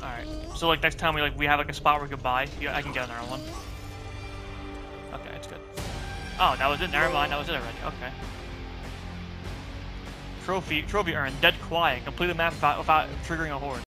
Alright. So like next time we have like a spot where we can buy, yeah, I can get another one. Okay, that's good. Oh, that was it. Never mind, that was it already. Okay. Trophy earned. Dead quiet. Complete the map without triggering a horde.